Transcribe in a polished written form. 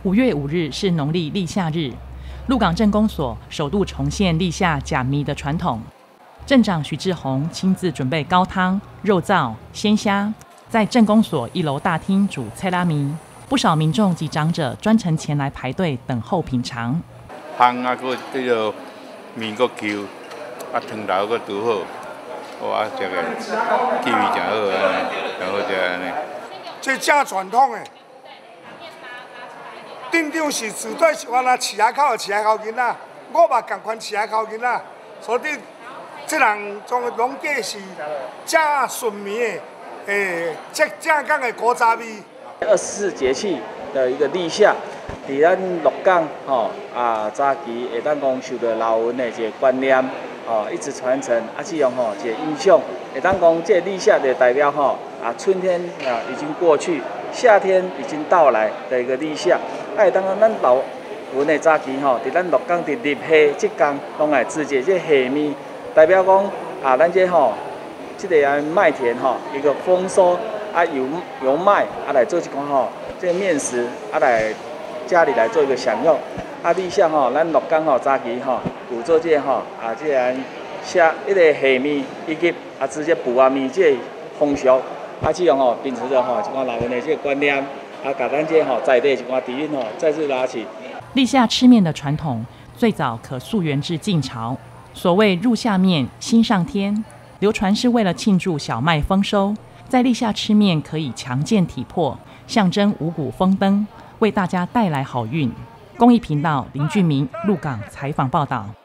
5月5日是农历立夏日，鹿港镇公所首度重现立夏假米的传统。镇长许志宏亲自准备高汤、肉燥、鲜虾，在镇公所1楼大厅煮菜拉米。不少民众及长者专程前来排队等候品尝。 香啊，个这个面个 Q， 汤头个拄好，哇，这个气味真好安尼，真好食安尼。 这正传统的。镇长是绝对是我那饲下口的饲下口囡仔，我嘛共款饲下口囡仔，所以这人从拢计是正顺绵的，正港的古早味。 24节气的一个立夏，伫咱鹿港早期会当讲受到老文的一个观念一直传承，这样一个影响，会当讲这立夏就代表春天已经过去，夏天已经到来的一个立夏。当咱老文的早期伫咱鹿港伫立夏这天，拢来制作这夏米，代表讲咱这这个麦田一个丰收由麦来做一款这个面食来家里来做一个享用。立夏咱鹿港早期有做这个这个夏一个夏米以及直接布米这个风俗，这样秉持着一款老文的这个观念。把咱这在地一寡底蕴再次拉起。 立夏吃面的传统最早可溯源至晋朝，所谓入夏面，心上天，流传是为了庆祝小麦丰收，在立夏吃面可以强健体魄，象征五谷丰登，为大家带来好运。公益频道林俊明鹿港采访报道。